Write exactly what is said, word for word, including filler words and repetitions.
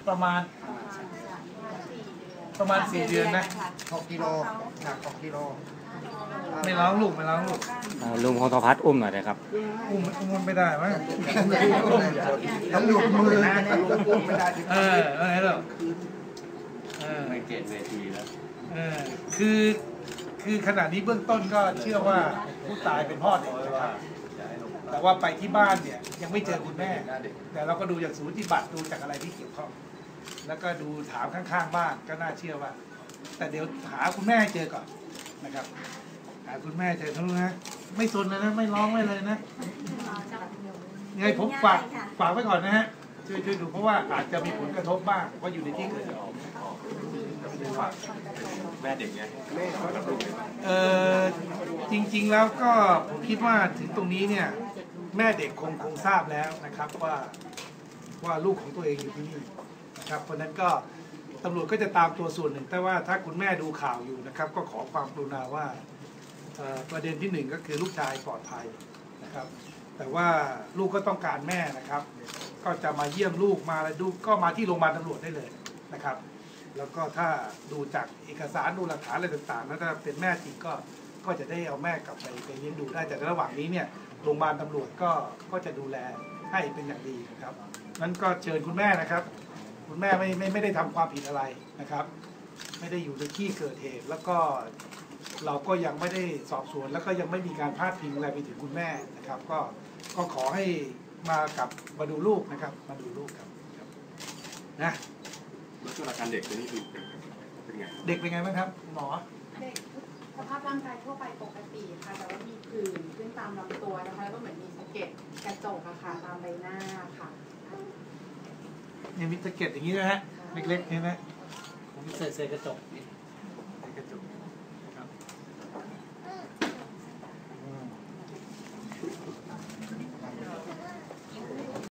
ประมาณประมาณสี่เดือนนะหกกิโลหนักหกกิโลไม่ร้องลูกไม่ร้องลูกลุงพงศพัฒน์อุ้มหน่อยเลยครับอุ้มอุ้มไม่ได้มั้งต้องหลุดมือนะอุ้มไม่ได้เออเออเหรอเออไม่เกณฑ์เวทีแล้วเออคือคือขณะนี้เบื้องต้นก็เชื่อว่าผู้ตายเป็นพ่อเด็กนะครับแต่ว่าไปที่บ้านเนี่ยยังไม่เจอคุณแม่แต่เราก็ดูจากสูติบัตรดูจากอะไรที่เกี่ยวข้องแล้วก็ดูถามข้างๆบ้านก็น่าเชื่อว่าแต่เดี๋ยวหาคุณแม่เจอก่อนนะครับหาคุณแม่เจอทั้งนะไม่สนเลยนะไม่ร้องไม่เลยนะยังไงผมฝากฝากไว้ก่อนนะฮะช่วยช่วยดูเพราะว่าอาจจะมีผลกระทบบ้างเพราะอยู่ในที่เกิดเหตุแม่เด็กไงเออจริงๆแล้วก็ผมคิดว่าถึงตรงนี้เนี่ยแม่เด็กคงคงทราบแล้วนะครับว่าว่าลูกของตัวเองอยู่ที่นี่นะครับเพราะนั้นก็ตำรวจก็จะตามตัวส่วนหนึ่งแต่ว่าถ้าคุณแม่ดูข่าวอยู่นะครับก็ขอความกรุณาว่าประเด็นที่หนึ่งก็คือลูกชายปลอดภัยนะครับแต่ว่าลูกก็ต้องการแม่นะครับก็จะมาเยี่ยมลูกมาแล้วดูก็มาที่โรงพยาบาลตำรวจได้เลยนะครับแล้วก็ถ้าดูจากเอกสารดูหลักฐานอะไรต่างๆแล้วถ้าเป็นแม่จริงก็ก็จะได้เอาแม่กลับไปไปเลี้ยงดูได้แต่ระหว่างนี้เนี่ยโรงพยาบาลตำรวจก็ก็จะดูแลให้เป็นอย่างดีนะครับนั้นก็เชิญคุณแม่นะครับคุณแม่ไม่ไม่ไม่ได้ทำความผิดอะไรนะครับไม่ได้อยู่ในที่เกิดเหตุแล้วก็เราก็ยังไม่ได้สอบสวนแล้วก็ยังไม่มีการพาดพิงอะไรไปถึงคุณแม่นะครับก็ก็ขอให้มากับมาดูลูกนะครับมาดูลูกครับนะแล้วก็อาการเด็กตัวนี้คือเป็นไงเด็กเป็นไงบ้างครับหมอเด็กสภาพร่างกายทั่วไปปกติค่ะแต่ว่ามีผื่นขึ้นตามลำตัวนะคะแล้วก็เหมือนมีสะเก็ดกระจกอะค่ะตามใบหน้าค่ะยังมีสะเก็ดอย่างนี้นะฮะเล็กๆนี่นะผมใส่ใส่กระจก